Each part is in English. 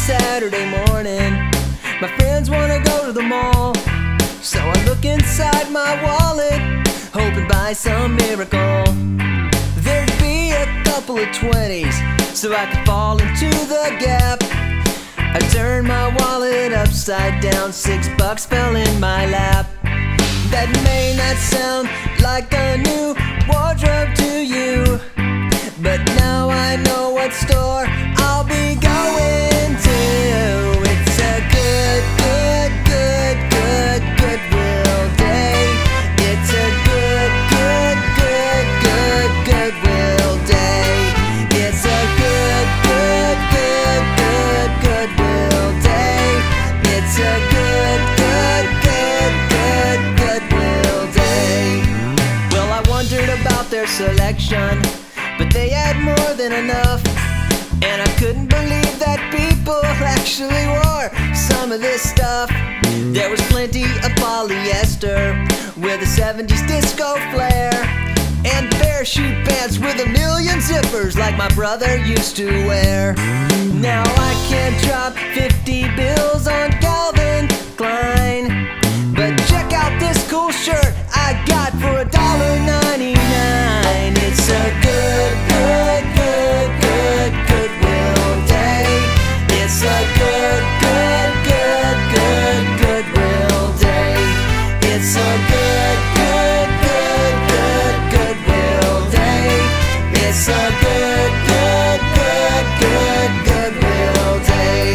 Saturday morning. My friends wanna go to the mall, so I look inside my wallet, hoping by some miracle there'd be a couple of 20s, so I could fall into the gap. I turned my wallet upside down, $6 fell in my lap. That may not sound like a new wardrobe to you, but now I know what store I'll be going to. It's a good, good, good, good, Goodwill day. It's a good, good, good, good, Goodwill day. It's a good, good, good, good, Goodwill day. It's a good, good, good, good, Goodwill day. Well, I wondered about their selection, but they had more than enough, and I couldn't believe that people actually wore some of this stuff. There was plenty of polyester with a 70s disco flair, and parachute pants with a million zippers like my brother used to wear. Now I can't drop 50 bills on Calvin Klein, but check out this cool shirt I got for $1.99. It's a good, good, good, good, Goodwill day. It's a good, good, good, good, Goodwill day. It's a good, good, good, good, Goodwill day. It's a good, good, good, good, Goodwill day.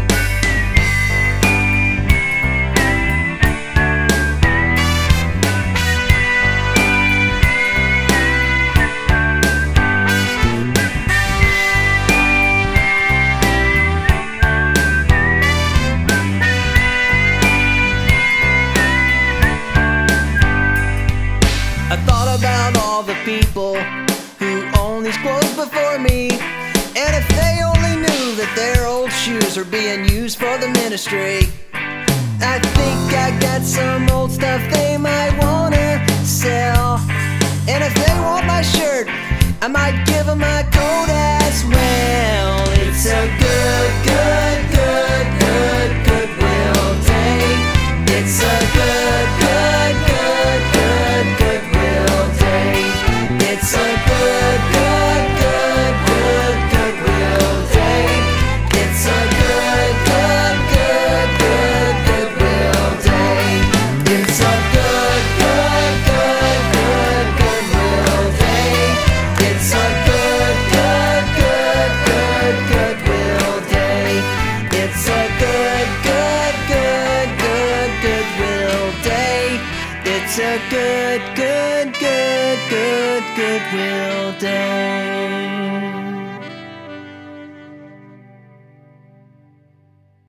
I thought about all the people who own these clothes before me, and if they only knew that their old shoes are being used for the ministry. I think I got some old stuff they might wanna sell, and if they want my shirt, I might give them my coat as well. It's a good, good, good, good, Goodwill day. It's a good, good, good, good, Goodwill day. It's a good, good, good, good, Goodwill day. It's a good, good, good, good, Goodwill day. It's a good, good, good, good, Goodwill day. It's a good, good, good, good, Goodwill day. It's a good, good, good, good, Goodwill day. It's a good, good, good, good, Goodwill day.